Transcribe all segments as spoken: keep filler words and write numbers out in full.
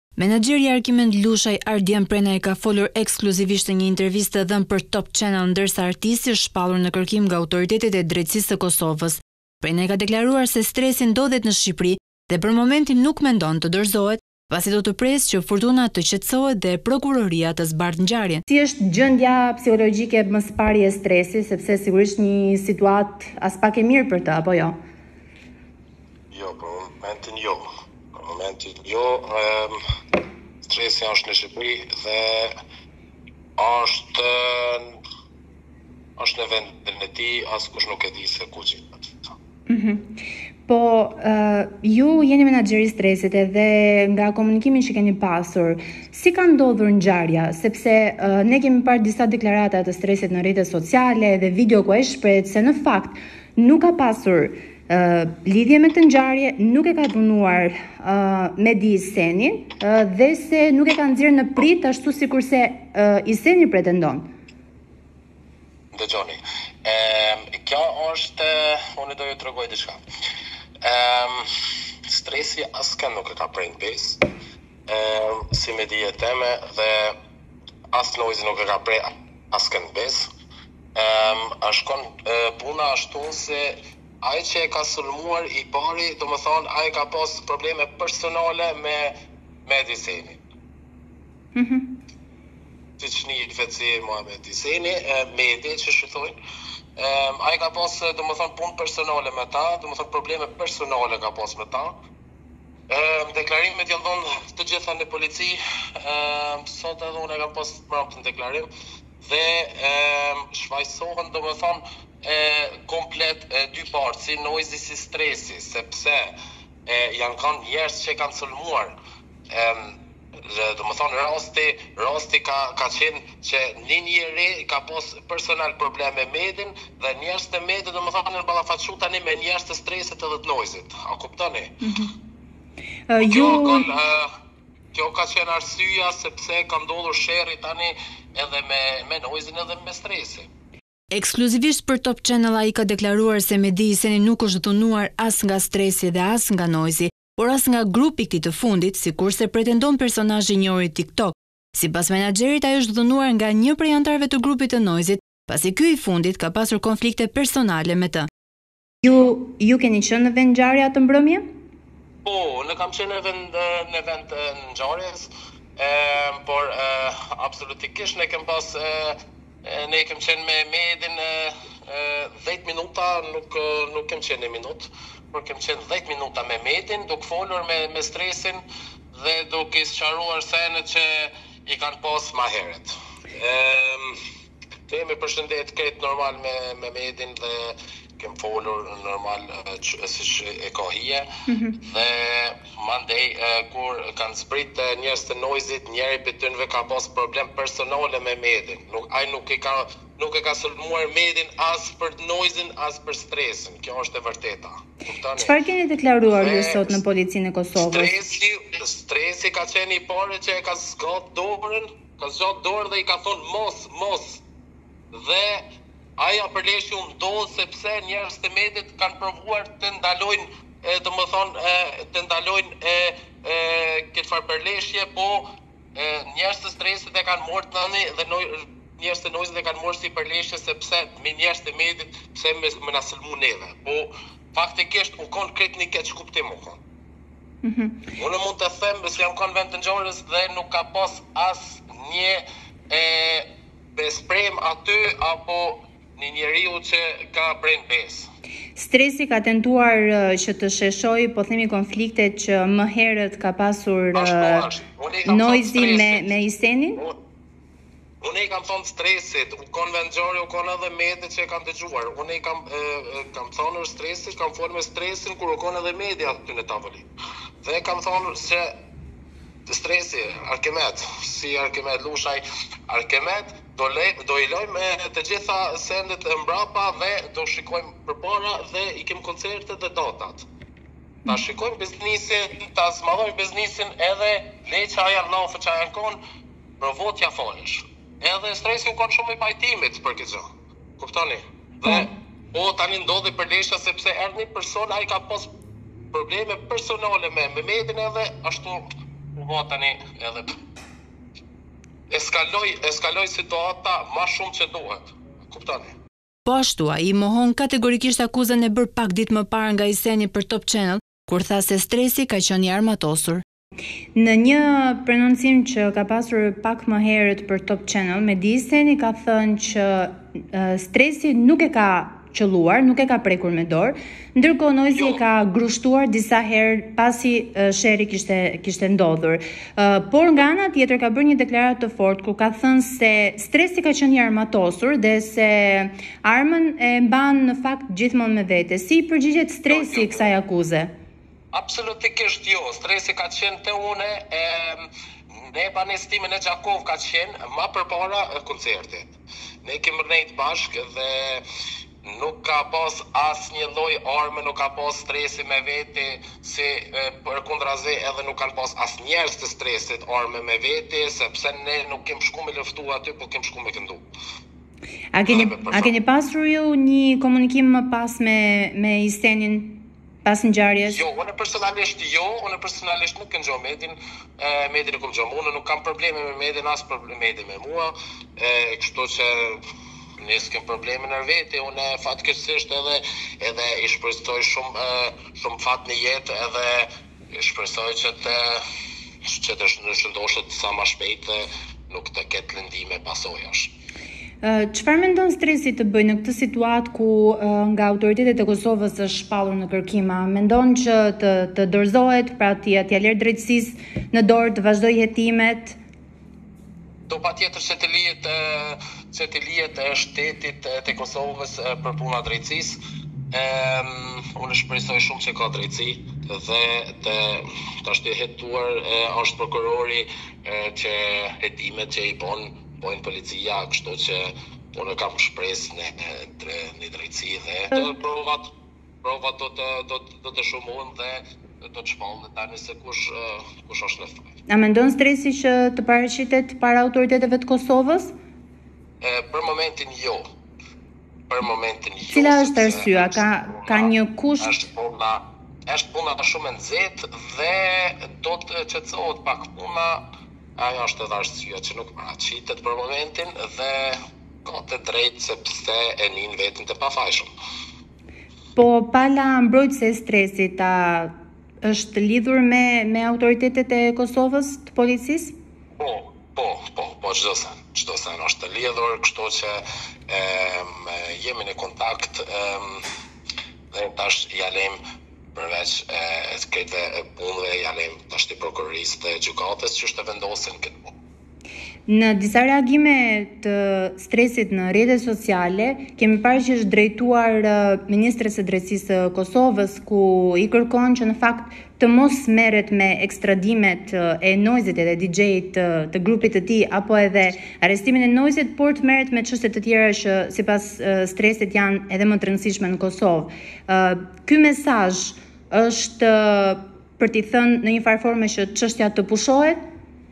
Menaxheri Arkimend Lushaj Ardian Prenaj ka folur ekskluzivisht në një intervistë dhënë për Top Channel, ndërsa artisti është shpallur në kërkim nga autoritetet e drejtësisë së Kosovës. Prenaj ka deklaruar se stresi ndodhet në Shqipëri dhe për momentin nuk mendon të dorëzohet, pasi do të presë që Fortuna të qetësohet dhe prokuroria të zbardhë ngjarjen. Si është gjendja psikologjike më së pari e stresit, sepse sigurisht një situatë as pak e mirë për të, apo jo? Jo, për momentin jo. Për momentin jo, um, stresi është në Shqipëri dhe është është në vendin e tij, askush nuk e di se ku gjendet. Mhm. Po, uh, ju jeni menaxheri i stresit edhe nga komunikimin që keni pasur, si ka ndodhur ngjarja, sepse uh, ne kemi parë disa deklarata të stresit në rrjetet sociale dhe video ku ai shpreh se në fakt nuk ka pasur uh, lidhje me këtë ngjarje, nuk e ka dhunuar uh, Medi Iseni uh, dhe se nuk e ka nxjerrë në prit ashtu sikurse uh, Iseni pretendon. Dëgjoni. Ehm, kjo është, unë do ju tregoj diçka. Ehm, stresi askën nuk e ka prej në besë, ehm, si me dijet teme, dhe as noizi nuk e ka prej askën në besë. Ehm, është kon e, puna ashtu se ai që e ka sulmuar i pari, do më thonë, ai ka pas probleme personale me me Iseni. Mhm. Si që një feci Muhamet Iseni, Medi që shëthojnë, um, a i ka pas, do më thonë, punë personale me ta, do më thonë, probleme personale ka pas me ta. Um, deklarimet janë dhënë të gjitha në polici, um, sot edhe unë e kam pas mbraptë në deklarim, dhe um, shvajsohen, do më thonë, e, komplet e, dy partë, si noizi si stresi, sepse e, janë kanë njerëz që kanë sulmuar. Um, Do më thonë, rasti, rasti ka, ka qenë që një njëri ka pas personal probleme me Medin dhe njerëz të Medit, do më thonë, në ballafaqu tani me njerëz të stresit edhe të noizit. A kuptoni? Mhm. Uh, kjo, ju... kon, uh, kjo ka qenë arsyeja sepse ka ndodhur sherri tani edhe me, me noizin edhe me stresin. Ekskluzivisht për Top Channel ai ka deklaruar se Medi Iseni nuk është dhunuar as nga stresi dhe as nga noizi, por as nga grupi këtij të fundit, sikurse pretendon personazhi i njohur i TikTok. Sipas menaxherit, ai është dhunuar nga një prej anëtarëve të grupit të noizit, pasi ky i fundit ka pasur konflikte personale me të. Ju ju keni qenë në vend ngjarje atë mbrëmje? Po, ne kam qenë në vend në vend ngjarjes, por e, absolutikisht ne kem pas e, ne kem qenë me Medin dhjetë minuta, nuk nuk kem qenë një minutë, por kem qenë dhjetë minuta me Medin, duke folur me me stresin dhe duke sqaruar senet që i kanë pas më herët. Ehm, kemi përshëndet këtë normal me me Medin dhe kem folur normal siç e ka hije. Mm-hmm. Dhe mandej kur kanë zbrit njerëz të noizit, njëri prej tyre ka pas problem personale me Medin. Nuk ai nuk e ka nuk e ka sulmuar Medin as për noizin, as për stresin. Kjo është e vërteta. Kuptoni? Çfarë keni deklaruar ju sot në policinë e Kosovës? Stresi, stresi ka qenë i parë që e ka zgjat dorën, ka zgjat dorën dhe i ka thonë mos, mos. Dhe aja përleshje u ndodh sepse njerëz të Medit kanë provuar të ndalojnë, e, do më thonë, e, të ndalojnë e, e, këtë farë përleshje, po e, njerëz të stresit e kanë marrë tani dhe noj, njerëz të noizit e kanë marrë si përleshje sepse me njerëz të Medit pse me, me na sulmu neve. Po faktikisht u kon këtë një keq kuptim u kon. Mm-hmm. Unë mund të them se jam kanë vend të ngjarjes dhe nuk ka pas as një e, besprem aty apo një njeriu që ka brend besë. Stresi ka tentuar uh, që të sheshoj, po themi, konfliktet që më herët ka pasur uh, noizi me, me Isenin? Unë i kam thonë stresit, u konë vendgjari, u konë edhe Medi që e kam dëgjuar. Unë i kam, e, kam thonë stresit, kam folë me stresin, kur u konë edhe Medi aty në tavolinë. Dhe kam thonë se stresi, Arkimed, si Arkimed Lushaj, Arkimed, do, le, do i lojmë të gjitha sendet e mbrapa dhe do shikojmë përpara dhe i kem koncerte dhe datat. Ta shikojmë biznisin, ta zmadojmë biznisin edhe le që aja lafë që aja në konë, provot ja falesh. Edhe stresi u konë shumë i pajtimit për këtë gjë. Kuptoni? Dhe po tani ndodhi përleshja sepse erdhi një person ai ka pas probleme personale me me Medin edhe ashtu Po tani edhe eskaloj eskaloj situata më shumë që duhet. Kuptoni? Po ashtu, ai mohon kategorikisht akuzën e bërë pak ditë më parë nga Iseni për Top Channel, kur tha se stresi ka qenë i armatosur. Në një prononcim që ka pasur pak më herët për Top Channel, Medi Iseni ka thënë që uh, stresi nuk e ka qelluar, nuk e ka prekur me dorë, ndërkohë Noizi e ka grushtuar disa herë pasi uh, sherri kishte kishte ndodhur. Uh, por nga ana tjetër ka bërë një deklaratë të fortë ku ka thënë se stresi ka qenë i armatosur dhe se armën e mban në fakt gjithmonë me vete. Si përgjigjet stresi kësaj akuze? Absolutikisht jo, stresi ka qenë te une e ne banestimin e Gjakov ka qenë ma përpara koncertit. Ne kemi rnejt bashkë dhe nuk ka pas as një lloj arme, nuk ka pas stresi me vete, si për kundrazi edhe nuk kanë pas as njerëz të stresit arme me vete, sepse ne nuk kem shku me luftu aty, po kem shku me këndu. A keni, a keni pasur ju një komunikim më pas me, me Isenin pas ngjarjes? Jo, unë personalisht jo, unë personalisht nuk e ngjoh Medin, e, Medin e kum ngjoh, unë nuk kam probleme me Medin, as probleme me mua, e, kështu që ne s'kem probleme në vete, unë fatkeqësisht edhe edhe i shpresoj shumë shumë fat në jetë, edhe i shpresoj që të që të shëndoshet sa më shpejt nuk të ketë lëndime pasojash. Çfarë mendon stresi të bëjë në këtë situatë ku nga autoritetet e Kosovës është shpallur në kërkim? A mendon që të të dorëzohet, pra t'i t'ia lërë drejtësisë në dorë të vazhdojë hetimet? Do patjetër që të lihet që të lihet shtetit të Kosovës për puna drejtësisë. Um, unë shpresoj shumë që ka drejtësi dhe të tash të hetuar është prokurori që hetimet që i bën bojnë policia, kështu që unë kam shpresë në në drejtësi dhe të provat provat do të do të do të shumohen dhe do të shpallën tani se kush kush është në fakt. A mendon stresi që të paraqitet para autoriteteve të Kosovës? E, për momentin jo. Për momentin jo. Cila është arsyeja? Ka ka një kusht? Është puna, është puna shumë e nxehtë dhe do të qetësohet pak puna. Ajo është edhe arsyeja që nuk paraqitet për momentin dhe ka të drejtë sepse e nin veten të pafajshëm. Po pala mbrojtëse e stresit, a është lidhur me me autoritetet e Kosovës të policisë? Po, po, po, po çdo sen, çdo sen është lidhur, kështu që e, jemi në kontakt e, dhe tash ja lëm përveç e këtyre punëve ja lëm tash të prokurorisë dhe gjykatës që të vendosin këtë punë. Në disa reagime të stresit në rrjetet sociale, kemi parë që është drejtuar ministres së drejtësisë së Kosovës, ku i kërkon që në fakt të mos merret me ekstradimet e Noizit edhe D J-it të, të grupit të tij, apo edhe arrestimin e Noizit, por të merret me çështje të tjera që sipas stresit janë edhe më të rëndësishme në Kosovë. Ky mesazh është për t'i thënë në një farë forme që çështja të pushohet?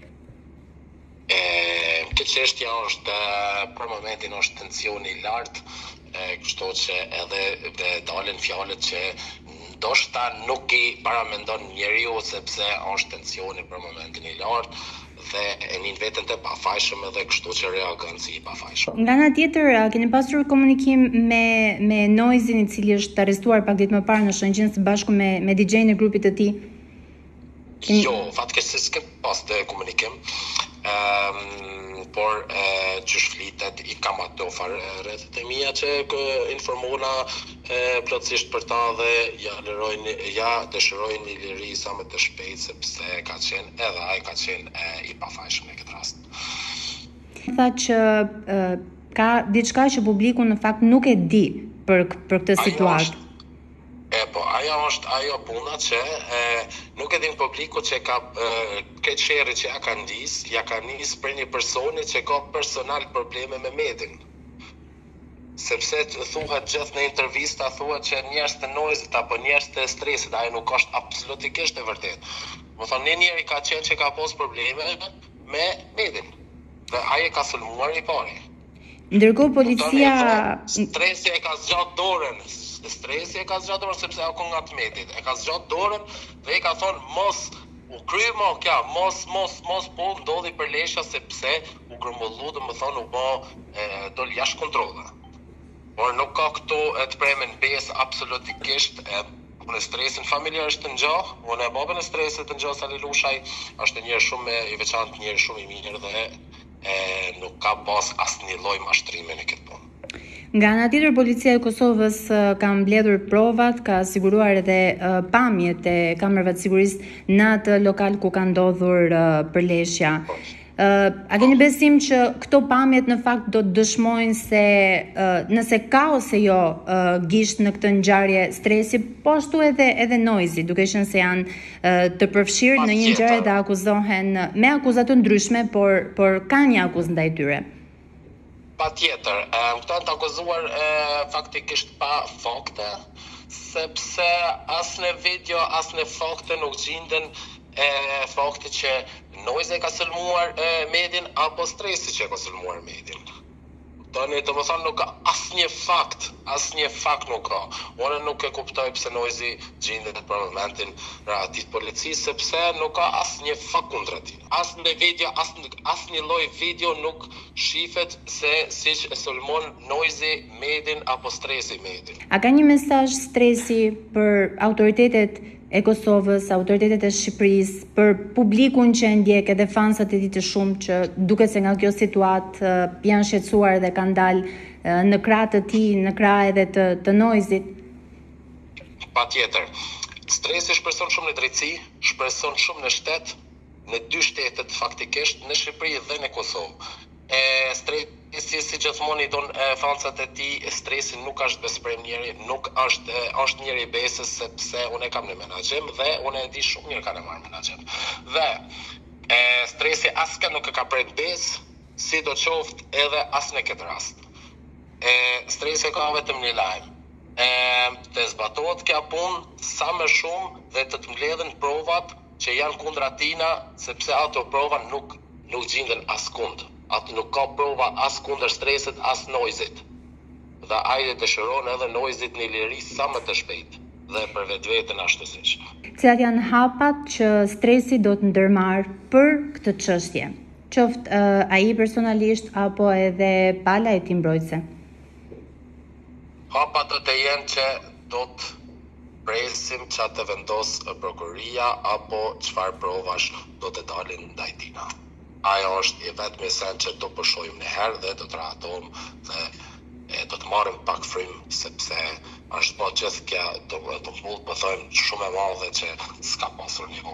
Këtë çështja është për momentin është tensioni i lartë, kështu që edhe dhe dalin fjalët që ndoshta nuk i paramendon njeriu sepse është tensioni për momentin i lartë dhe e nin veten të pafajshëm edhe kështu që reagon si i pafajshëm. Nga ana tjetër, a keni pasur komunikim me me Noizin, i cili është arrestuar pak ditë më parë në Shëngjin së bashku me me D J-n e grupit të tij? Keni... Jo, fatkeqësisht s'kem pas të komunikim. Um, por uh, që shflitet i kam ato rrjetet e mia që informona uh, plotësisht për ta dhe ja lërojnë, ja dëshirojnë një liri sa më të shpejt sepse ka qenë edhe ai ka qenë uh, i pafajshëm në këtë rast. Tha që uh, ka diçka që publiku në fakt nuk e di për për këtë situatë. E po, ajo është ajo puna që e, nuk e din publiku që ka e, këtë sherri që ja ka ndis, ja ka nis për një personi që ka personal probleme me Medin. Sepse thuhet gjithë në intervista, thuhet që njerëz të Noizit apo njerëz të stresit, ajo nuk është absolutikisht e vërtetë. Më thonë, një njeri ka qenë që ka pas probleme me Medin. Dhe ai e ka sulmuar i pari. Ndërkohë policia stresi e ka zgjat dorën. Stresi e ka zgjat dorën sepse ako nga të Medit. E ka zgjat dorën dhe i ka thonë mos u kry më kja, mos, mos, mos po ndodhi për lesha sepse u grëmbullu dhe më thonë u bo e, dol jashtë kontrolla. Por nuk ka këtu e të premen besë absolutikisht e unë stresin familjar është të nxah, unë e babën e stresit të nxah Sali Lushaj, është njërë shumë i veçantë, njërë shumë i mirë dhe e, nuk ka pas asnjë lloj mashtrimi në këtë punë. Nga ana tjetër, policia e Kosovës uh, ka mbledhur provat, ka siguruar edhe uh, pamjet e kamerave të sigurisë në atë lokal ku ka ndodhur uh, përleshja. Uh, a keni besim që këto pamjet në fakt do të dëshmojnë se uh, nëse ka ose jo uh, gisht në këtë ngjarje stresi, po ashtu edhe edhe noizi, duke qenë se janë uh, të përfshirë në një ngjarje dhe akuzohen me akuza të ndryshme, por por ka një akuzë ndaj tyre. Patjetër, këto janë të akuzuar e, faktikisht pa fakte, sepse as në video, as në fakte nuk gjenden e, fakte që noizi e ka sulmuar e, medin apo stresi që e ka sulmuar medin. Tani të më thonë nuk ka asnjë fakt, asnjë fakt nuk ka. Unë nuk e kuptoj pse noizi gjendet për momentin në atit polici, sepse nuk ka asnjë fakt kundër atij. As në video, as asnjë lloj video nuk shifet se siç e sulmon noizi medin apo stresi medin. A ka një mesazh stresi për autoritetet e Kosovës, autoritetet e Shqipërisë, për publikun që e ndjek edhe fansat e tij të shumë që duket se nga kjo situatë uh, janë shqetësuar dhe kanë dalë uh, në krah të tij, në krah edhe të, të noizit? Patjetër. Stresi shpreson shumë në drejtësi, shpreson shumë në shtet, në dy shtetet faktikisht, në Shqipëri dhe në Kosovë. E stresi si gjithmonë i don fansat e tij, stresi nuk është besprem njeri, nuk është është njeri besës, sepse unë e kam në menaxhem dhe unë e di shumë mirë kanë marrë menaxhem. Dhe e stresi aska nuk e ka pret besë, sidoqoftë edhe as në këtë rast. E stresi ka vetëm një lajm. E të zbatohet kja punë sa më shumë dhe të të mbledhen provat që janë kundra tina, sepse ato prova nuk nuk gjenden askund. Atë nuk ka prova as kundër stresit, as noizit. Dhe ajde dëshiron edhe noizit në liri sa më të shpejt dhe për vetë vetën ashtësish. Cilat janë hapat që stresi do të ndërmarr për këtë çështje? Qoftë uh, ai personalisht apo edhe pala e tij mbrojtëse? Hapat do të jenë që do të presim që të vendos prokuria apo çfarë provash do të dalin ndaj tina. Ajo është i vetmi sen që do përshojmë në herë dhe do të rahatojmë dhe e, do të marrim pak frim, sepse është po gjithë kja do të mund të thojmë shumë e madhe që s'ka pasur një